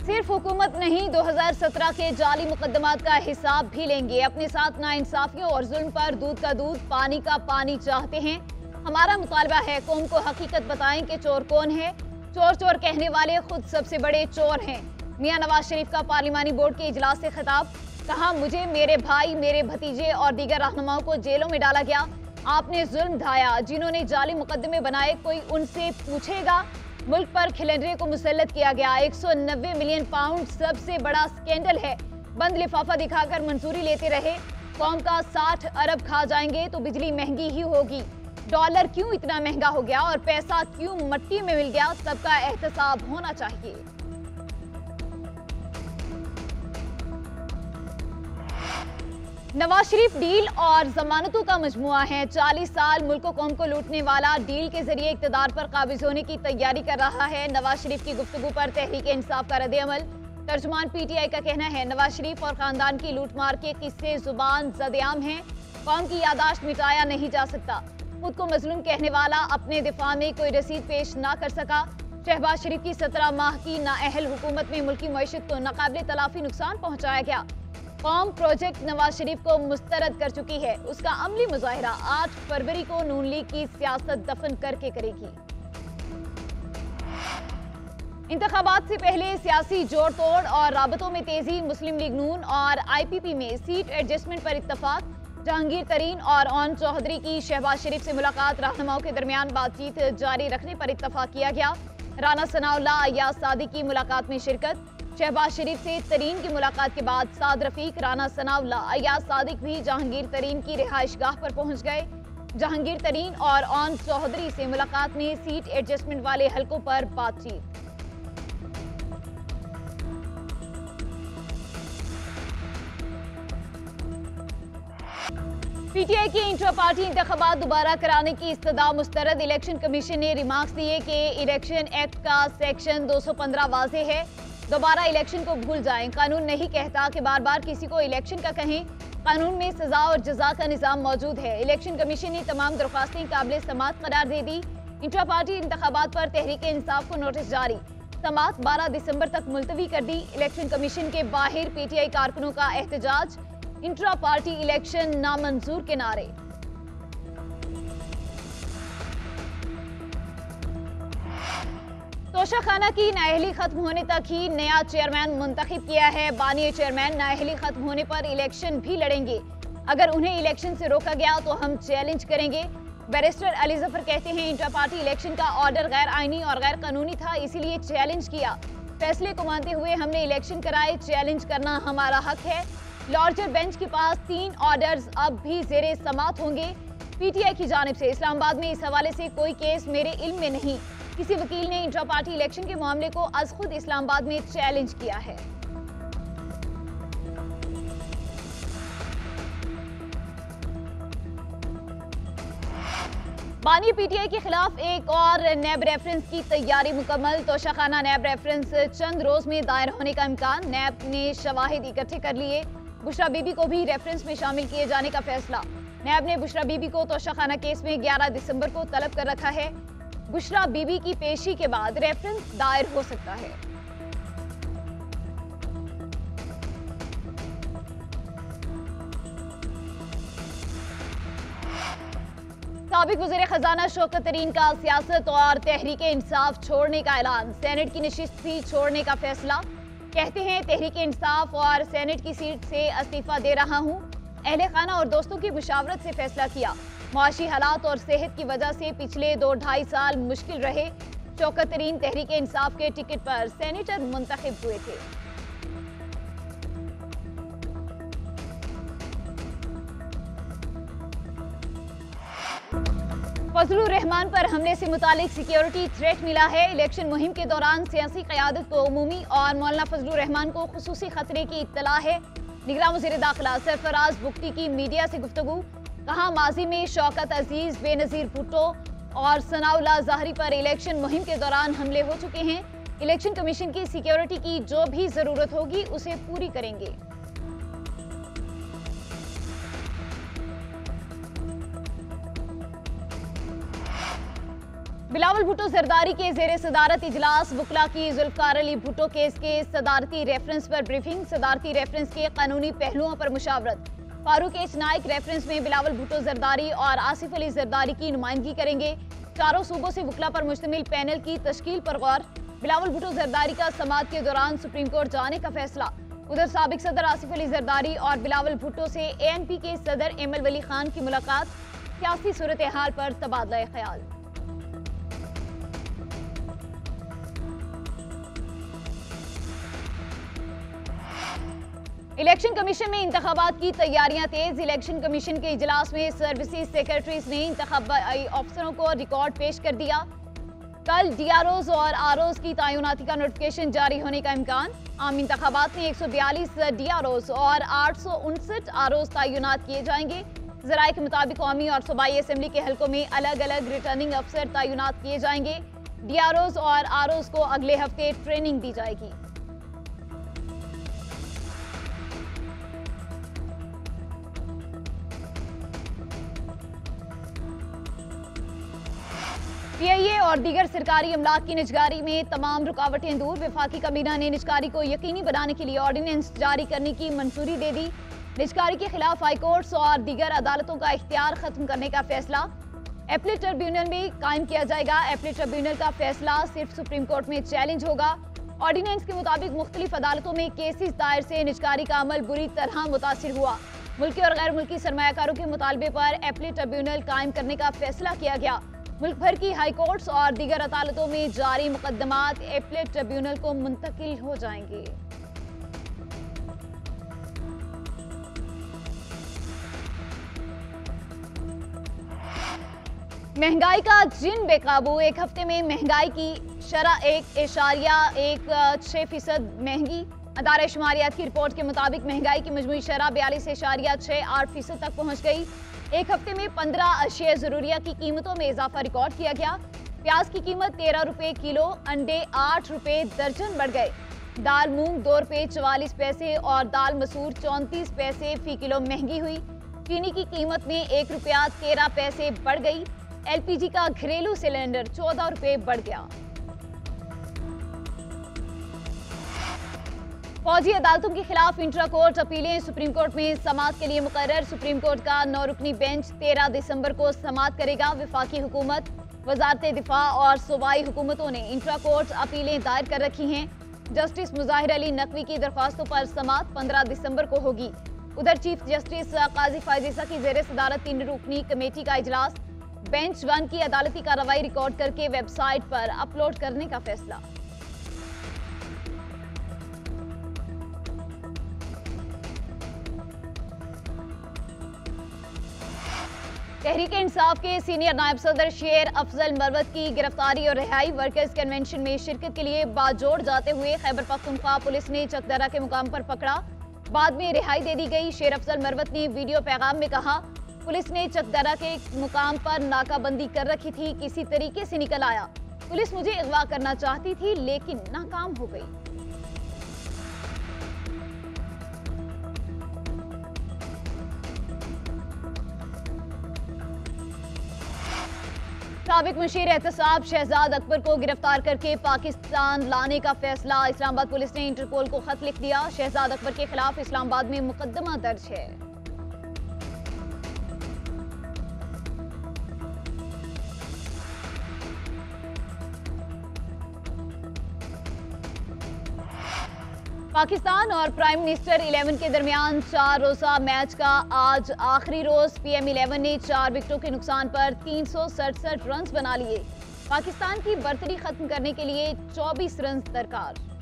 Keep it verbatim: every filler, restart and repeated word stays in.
सिर्फ हुकूमत नहीं, दो हज़ार सत्रह के जाली मुकदमात का हिसाब भी लेंगे। अपने साथ नाइंसाफियों और जुल्म पर दूध का दूध, पानी का पानी चाहते हैं। हमारा मुतालबा है कौम को हकीकत बताएं कि चोर कौन है। चोर चोर कहने वाले खुद सबसे बड़े चोर हैं। मियां नवाज शरीफ का पार्लिमानी बोर्ड के इजलास से खिताब, कहा मुझे, मेरे भाई, मेरे भतीजे और दीगर रहनुमाओं को जेलों में डाला गया। आपने जुल्म ढाया, जिन्होंने जाली मुकदमे बनाए कोई उनसे पूछेगा। मुल्क पर खिलंडरे को मुसल्लत किया गया। एक सौ नब्बे मिलियन पाउंड सबसे बड़ा स्कैंडल है। बंद लिफाफा दिखाकर मंजूरी लेते रहे। कौम का साठ अरब खा जाएंगे तो बिजली महंगी ही होगी। डॉलर क्यों इतना महंगा हो गया और पैसा क्यों मट्टी में मिल गया, सबका एहतसाब होना चाहिए। नवाज शरीफ डील और जमानतों का मजमुआ है। चालीस साल मुल्क कौम को लूटने वाला डील के जरिए इक्तदार पर काबिज होने की तैयारी कर रहा है। नवाज शरीफ की गुफ्तगू पर तहरीक इंसाफ का रद्द-ए-अमल। तर्जुमान पीटीआई का कहना है नवाज शरीफ और खानदान की लूटमार के किस्से जुबान ज़द-ए-आम हैं। कौम की यादाश्त मिटाया नहीं जा सकता। खुद को मजलूम कहने वाला अपने दिफा में कोई रसीद पेश ना कर सका। शहबाज शरीफ की सत्रह माह की नाअहल हुकूमत में मुल्की मईशत को नाकाबिल तलाफी नुकसान पहुंचाया गया। कौम प्रोजेक्ट नवाज शरीफ को मुस्तरद कर चुकी है। उसका अमली मुजाहिरा आठ फरवरी को नून लीग की सियासत दफन करके करेगी। इंतखाबात से पहले सियासी जोड़ तोड़ और राबतों में तेजी। मुस्लिम लीग नून और आईपीपी में सीट एडजस्टमेंट पर इत्तफाक। जहांगीर तरीन और ओन चौधरी की शहबाज शरीफ से मुलाकात। रहनुमाओं के दरमियान बातचीत जारी रखने पर इत्तफाक किया गया। राना सनाउल्लाह अय्याज सादिक की मुलाकात में शिरकत। शहबाज शरीफ से तरीन की मुलाकात के बाद साद रफीक, राना सनाउल्लाह, अय्याज सादिक भी जहांगीर तरीन की रिहाइश गाह पर पहुंच गए। जहांगीर तरीन और ओन चौधरी से मुलाकात में सीट एडजस्टमेंट वाले हलकों पर बातचीत। पीटीआई के इंट्रा पार्टी इंतखाबात दोबारा कराने की इस्तदा मुस्तरद। इलेक्शन कमीशन ने रिमार्क्स दिए कि इलेक्शन एक्ट का सेक्शन दो सौ पंद्रह वाज़ेह है। दोबारा इलेक्शन को भूल जाएं। कानून नहीं कहता कि बार बार किसी को इलेक्शन का कहें। कानून में सजा और जजा का निजाम मौजूद है। इलेक्शन कमीशन ने तमाम दरख्वास्तें काबिल समाअत करार दे दी। इंट्रा पार्टी इंतखाबात पर तहरीक इंसाफ को नोटिस जारी। समाअत बारह दिसंबर तक मुलतवी कर दी। इलेक्शन कमीशन के बाहर पीटीआई कारकुनों का एहतजाज। इंट्रा पार्टी इलेक्शन नामंजूर के नारे। तोशाखाना की नाअहली खत्म होने तक ही नया चेयरमैन मुंतखब किया है। बानी चेयरमैन नाअहली खत्म होने पर इलेक्शन भी लड़ेंगे। अगर उन्हें इलेक्शन से रोका गया तो हम चैलेंज करेंगे। बैरिस्टर अली जफर कहते हैं इंट्रा पार्टी इलेक्शन का ऑर्डर गैर आईनी और गैर कानूनी था, इसीलिए चैलेंज किया। फैसले को मानते हुए हमने इलेक्शन कराए। चैलेंज करना हमारा हक है। लार्जर बेंच के पास तीन ऑर्डर्स अब भी जेरे समाअत होंगे। पीटीआई की जानिब से इस्लामाबाद में इस हवाले से कोई केस मेरे इल्म में नहीं। किसी वकील ने इंट्रा पार्टी इलेक्शन के मामले को अज खुद इस्लामाबाद में चैलेंज किया है। बानी पीटीआई के खिलाफ एक और नैब रेफरेंस की तैयारी मुकम्मल। तोशाखाना नैब रेफरेंस चंद रोज में दायर होने का इम्कान। नैब ने शवाहिद इकट्ठे कर लिए। बुशरा बीबी को भी रेफरेंस में शामिल किए जाने का फैसला। नैब ने बुशरा बीबी को तोशाखाना केस में ग्यारह दिसंबर को तलब कर रखा है। बुशरा बीबी की पेशी के बाद रेफरेंस दायर हो सकता है। साबिक वज़ीर खजाना शौकत तरीन का सियासत और तहरीक इंसाफ छोड़ने का ऐलान। सेनेट की नशिस्त भी छोड़ने का फैसला। कहते हैं तहरीक इंसाफ और सेनेट की सीट से इस्तीफा दे रहा हूं। अहले खाना और दोस्तों की मुशावरत से फैसला किया। मुआशी हालात और सेहत की वजह से पिछले दो ढाई साल मुश्किल रहे। शौकत तरीन तहरीक इंसाफ के टिकट पर सेनेटर मुंतखब हुए थे। फजलुर रहमान पर हमले से मुतालिक सिक्योरिटी थ्रेट मिला है। इलेक्शन मुहिम के दौरान सियासी क़यादत को उमूमी और मौलाना फजलुर रहमान को खुसूसी खतरे की इत्तला है। निगरान वज़ीर दाखिला सरफराज बुख्ती की मीडिया से गुफ्तगू। कहा माजी में शौकत अजीज, बेनज़ीर भुट्टो और सनाउल्लाह ज़ाहरी पर इलेक्शन मुहिम के दौरान हमले हो चुके हैं। इलेक्शन कमीशन की सिक्योरिटी की जो भी जरूरत होगी उसे पूरी करेंगे। बिलावल भुट्टो जरदारी के जेर सदारत इजलास, वकला की जुल्फकार अली भुट्टो केस के सदारती रेफरेंस पर ब्रीफिंग, सदारती रेफरेंस के कानूनी पहलुओं पर मुशावरत। फारूक एच नाइक रेफरेंस में बिलावल भुट्टो जरदारी और आसिफ अली जरदारी की नुमाइंदगी करेंगे। चारों सूबों से वकला पर मुश्तमिल पैनल की तश्कील पर गौर। बिलावल भुट्टो जरदारी का समाअत के दौरान सुप्रीम कोर्ट जाने का फैसला। उधर साबिक सदर आसिफ अली जरदारी और बिलावल भुट्टो से ए एन पी के सदर एम एल वली खान की मुलाकात, सियासी सूरत हाल पर तबादला ख्याल। इलेक्शन कमीशन में इंतखाबात की तैयारियां तेज। इलेक्शन कमीशन के इजलास में सर्विसेज सेक्रेटरीज ने इंतखाबाई अफसरों को रिकॉर्ड पेश कर दिया। कल डी आर ओज और आर ओज की तैनाती का नोटिफिकेशन जारी होने का इम्कान। आम इंतखाबात में एक सौ बयालीस डी आर ओज और आठ सौ उनसठ आर ओज तैनात किए जाएंगे। जराये के मुताबिक कौमी और सूबाई असम्बली के हल्कों में अलग अलग रिटर्निंग अफसर तैनात किए जाएंगे। डी आर ओज और आर ओज को अगले हफ्ते ट्रेनिंग दी जाएगी। पी आई ए और दीगर सरकारी अमलाक की निजकारी में तमाम रुकावटें दूर। वफाकी काबीना ने निजकारी को यकीनी बनाने के लिए ऑर्डिनेंस जारी करने की मंजूरी दे दी। निजकारी के खिलाफ हाईकोर्ट्स और दीगर अदालतों का इख्तियार खत्म करने का फैसला। एपलेट ट्रिब्यूनल भी कायम किया जाएगा। एपलेट ट्रिब्यूनल का फैसला सिर्फ सुप्रीम कोर्ट में चैलेंज होगा। ऑर्डिनेंस के मुताबिक मुख्तलिफ अदालतों में केसेस दायर से निजकारी का अमल बुरी तरह मुतासिर हुआ। मुल्की और गैर मुल्की सरमायाकारों के मुतालबे पर एपलेट ट्रिब्यूनल कायम करने का फैसला किया गया। मुल्क भर की हाई कोर्ट्स और दीगर अदालतों में जारी मुकदमात एपलेट ट्रिब्यूनल को मुंतकिल हो जाएंगे। महंगाई का जिन बेकाबू। एक हफ्ते में महंगाई की शरह एक इशारिया एक छह फीसद महंगी। अदारे शुमारियात की रिपोर्ट के मुताबिक महंगाई की मजमूई शरह बयालीस इशारिया छह आठ फीसद तक पहुंच गई। एक हफ्ते में पंद्रह अशिया जरूरिया की कीमतों में इजाफा रिकॉर्ड किया गया। प्याज की कीमत तेरह रुपए किलो, अंडे आठ रुपए दर्जन बढ़ गए। दाल मूंग दो रुपए चवालीस पैसे और दाल मसूर चौंतीस पैसे फी किलो महंगी हुई। चीनी की कीमत में एक रुपया तेरह पैसे बढ़ गई। एल पी जी का घरेलू सिलेंडर चौदह रुपए बढ़ गया। फौजी अदालतों के खिलाफ इंट्रा कोर्ट अपीलें सुप्रीम कोर्ट में समाअत के लिए मुकर्रर। सुप्रीम कोर्ट का नौ रुकनी बेंच तेरह दिसंबर को समाअत करेगा। वफाकी हुकूमत, वजारत दिफा और सूबाई हुकूमतों ने इंट्रा कोर्ट अपीलें दायर कर रखी हैं। जस्टिस मुजाहिर अली नकवी की दरख्वास्तों पर समाअत पंद्रह दिसंबर को होगी। उधर चीफ जस्टिस काजी फायजीसा की जेर सदारत तीन रुकनी कमेटी का इजलास। बेंच वन की अदालती कार्रवाई रिकॉर्ड करके वेबसाइट पर अपलोड करने का फैसला। तहरीक इंसाफ के सीनियर नायब सदर शेर अफजल मरवत की गिरफ्तारी और रिहाई। वर्कर्स कन्वेंशन में शिरकत के लिए बाजोड़ जाते हुए खैबर पख्तूनख्वा पुलिस ने चकदरा के मुकाम पर पकड़ा, बाद में रिहाई दे दी गई। शेर अफजल मरवत ने वीडियो पैगाम में कहा, पुलिस ने चकदरा के मुकाम पर नाकाबंदी कर रखी थी, किसी तरीके से निकल आया। पुलिस मुझे अगवा करना चाहती थी लेकिन नाकाम हो गई। साबिक मुशीर एहतसाब शहजाद अकबर को गिरफ्तार करके पाकिस्तान लाने का फैसला। इस्लामाबाद पुलिस ने इंटरपोल को खत लिख दिया। शहजाद अकबर के खिलाफ इस्लामाबाद में मुकदमा दर्ज है। पाकिस्तान और प्राइम मिनिस्टर इलेवन के दरमियान चार रोजा मैच का आज आखिरी रोज। पीएम इलेवन ने चार विकेटों के नुकसान पर तीन सौ सड़सठ रन बना लिए। पाकिस्तान की बर्तरी खत्म करने के लिए चौबीस रन दरकार।